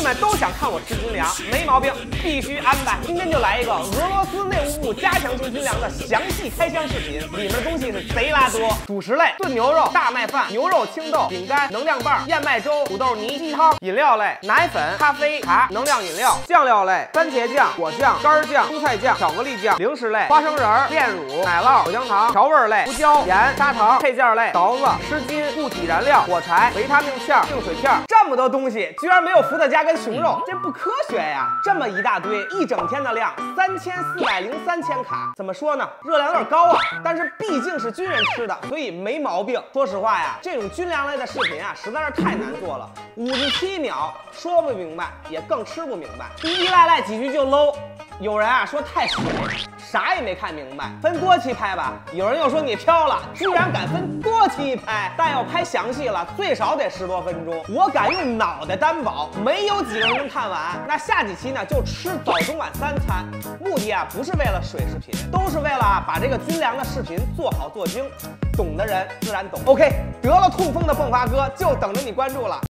们都想看我吃军粮，没毛病，必须安排。今天就来一个俄罗斯内务部加强型军粮的详细开箱视频，里面的东西是贼拉多。主食类：炖牛肉、大麦饭、牛肉青豆、饼干、能量棒、燕麦粥、土豆泥、鸡汤；饮料类：奶粉、咖啡、茶、能量饮料；酱料类：番茄酱、果酱、干酱、蔬菜酱、巧克力酱；零食类：花生仁、炼乳、奶酪、口香糖；调味类：胡椒、盐、砂糖；配件类：桃子、湿巾、固体燃料、火柴、维他命片、净水片。这么多东西，居然没有伏特加跟熊肉，这不科学呀！这么一大堆，一整天的量3403千卡，怎么说呢？热量有点高啊，但是毕竟是军人吃的，所以没毛病。说实话呀，这种军粮类的视频啊，实在是太难做了，57秒说不明白，也更吃不明白，依依赖赖几句就 low。有人啊说太水，啥也没看明白，分多期拍吧。有人又说你飘了，居然敢分多期拍，但要拍详细了，最少得10多分钟。我敢用脑袋担保，没有几个人能看完。那下几期呢，就吃早中晚3餐，目的啊不是为了水视频，都是为了把这个军粮的视频做好做精。懂的人自然懂。OK， 得了痛风的迸发哥就等着你关注了。